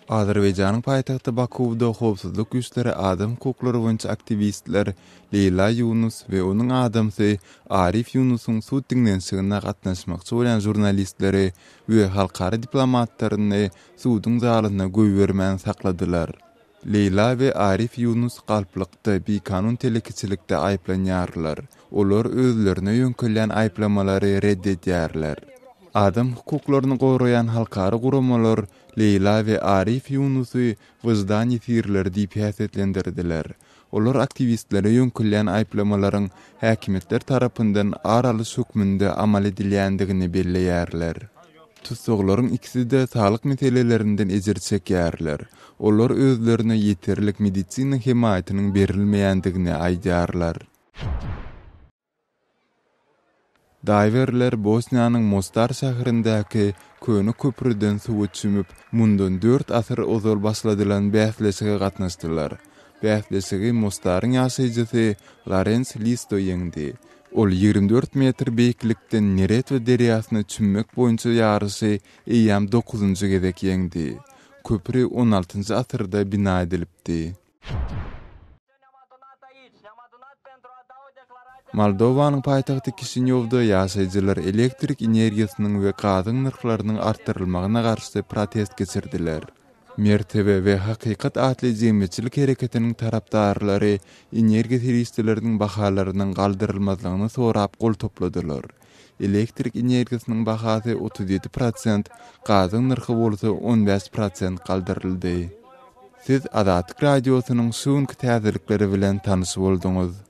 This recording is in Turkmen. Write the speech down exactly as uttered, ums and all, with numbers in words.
Azerbaycanın paýtagty Bakuwda howpsuzlyk güýçleri adam hukuklary boýunça aktivistler Leyla Yunus we onuň adamsy Arif Yunusyň suw diňlenşigine gatnaşmakçy bolan jurnalistleri we halkara diplomatlaryny suwdyň zalyna göýbermän sakladylar. Leyla we Arif Yunus galplykda bir kanun telekiçilikde aýplanýarlar. Olar özlerine ýönkelen aýplamalary reddedýärler. Adam hukuklaryny goraýan halkara guramalar Leyla we Arif Yunusy wyjdan ýetirler diýip häsiýetlendirdiler. Olar aktivistleri ýönkelen aýplamalaryň häkimetler tarapyndan araly hökmünde amal edilýändigini belleýärler. Tutsaglaryň ikisi de sağlyk meselelerinden ejir çekýärler. Olar özlerine ýeterlik meditsina himayatynyň berilmeýändigini aýdýarlar. Diverler Bosniýanyň Mostar şäherindäki köni köprüden suw içimip, mundan dört asyr ozal başladylan bäsleşige gatnaşdylar. Bäsleşigi Mostar'yň ýaşaýjysy Lorenz Listo ýeňdi. Ol ýigrimä dört metr beýiklikden Neretve deriýasyny çümmek boýunça ýarysy eýýam dokuzunçy gezek ýeňdi. Köprü on altynçy asyrda bina edilipdi. Moldowanyň paýtagty Kişiňowda ýaşaýjylar elektrik energiýasynyň we gazyň narhlarynyň artdyrylmagyna garşy protest geçirdiler. Mertebe we hakykat atly jemgyýetçilik hereketiniň tarapdarlary energiýa teristleriniň bahalarynyň galdyrylmazyny sorap gol topladylar. Elektrik energiýasynyň bahasy otuz ýedi prosent, gazyň narhy bolsa on beş prosent galdyryldy. Siz Azatlyk radiosynyň şuňky täzelikleri bilen tanyş boldyňyz.